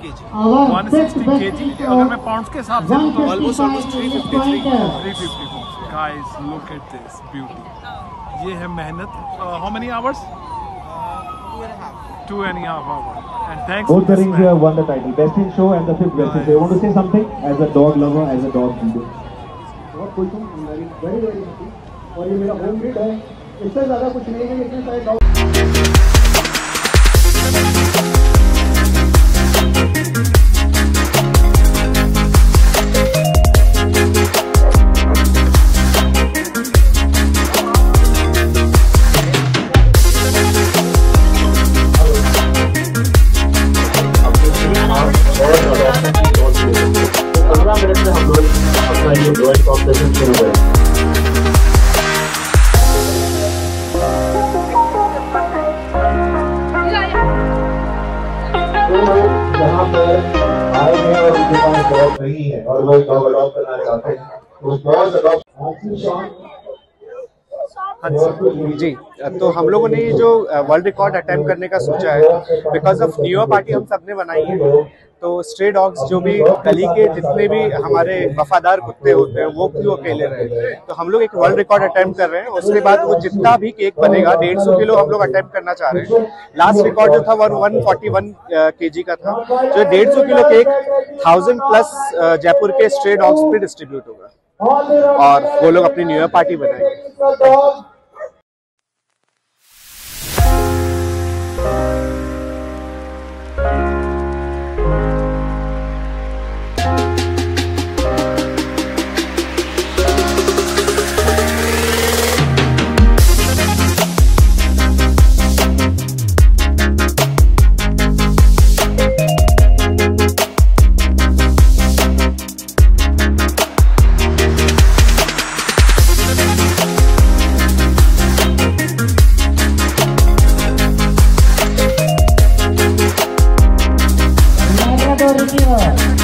kg। 160 kg अगर मैं pounds के हिसाब से तो almost 353 guys look at this beauty. ये है मेहनत। How many hours? 2.5 hours. And thanks Both to the this rings man. you have won the title, best in show and the fifth best in show. You want to say something as a dog lover, as a dog breeder? बहुत खुश हूँ, very happy। और ये मेरा home breed है, इससे ज़्यादा कुछ नहीं है, इतने सारे डॉग। यहाँ पर आए हैं और उनके पास डॉग नहीं है और वो डॉग अडॉप्ट करना चाहते हैं, तो डॉग अडॉप्ट। जी, तो हम लोगों ने ये जो वर्ल्ड रिकॉर्ड अटेम्प्ट करने का सोचा है, because of new year party हम सब ने बनाई है। तो स्ट्रे डॉग्स जो भी गली के जितने भी हमारे वफादार कुत्ते होते हैं वो क्यों अकेले रहे, तो हम लोग एक वर्ल्ड रिकॉर्ड अटेम्प्ट कर रहे हैं। उसके बाद वो जितना भी केक बनेगा 150 किलो हम लोग अटेम्प्ट करना चाह रहे हैं। लास्ट रिकॉर्ड जो था 141 kg का था, जो 150 किलो केक 1000+ जयपुर के स्ट्रे डॉग्स पे डिस्ट्रीब्यूट होगा और वो लोग अपनी न्यू ईयर पार्टी बनाएंगे। Labrador Retriever.